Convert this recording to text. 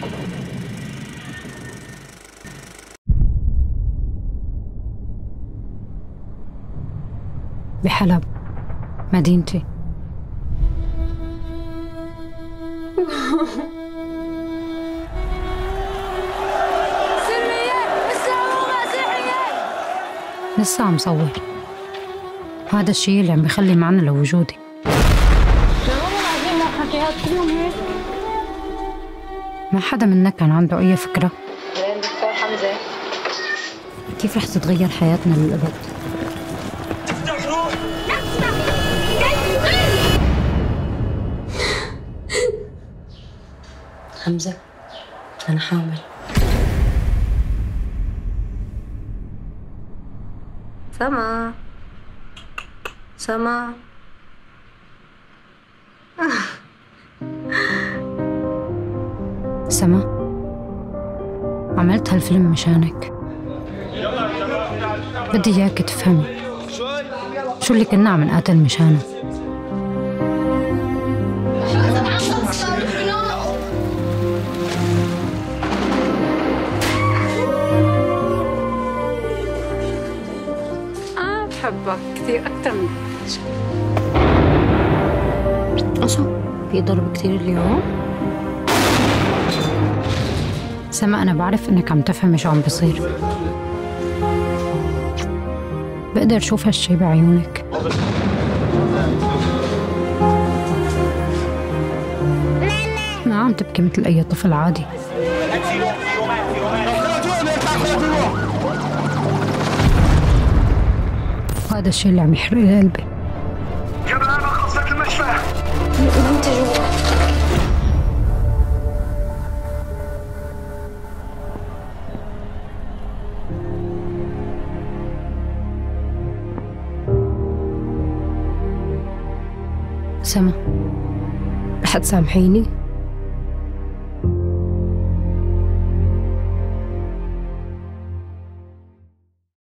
بحلب مدينتي. سلمية إسلام ومسيحية. لسه عم صور. هذا الشيء اللي عم بيخلي معنى لوجودي. والله العظيم ما حكيات كلهم هيك. ما حدا منا كان عنده أي فكرة وين دكتور حمزة؟ كيف رح تتغير حياتنا للأبد. حمزة أنا حامل. سما سما سما، عملت هالفيلم مشانك. بدي إياك تفهمي شو اللي كنا عم نقاتل مشانه. أنا بحبك كثير أكثر من أشو في ضرب كتير اليوم؟ سما، أنا بعرف إنك عم تفهمي شو عم بصير. بقدر شوف هالشي بعيونك. ما عم تبكي مثل أي طفل عادي. هذا الشيء اللي عم يحرق لي قلبي. شباب خلصت المشفى. أنت جوا. سما، رح تسامحيني؟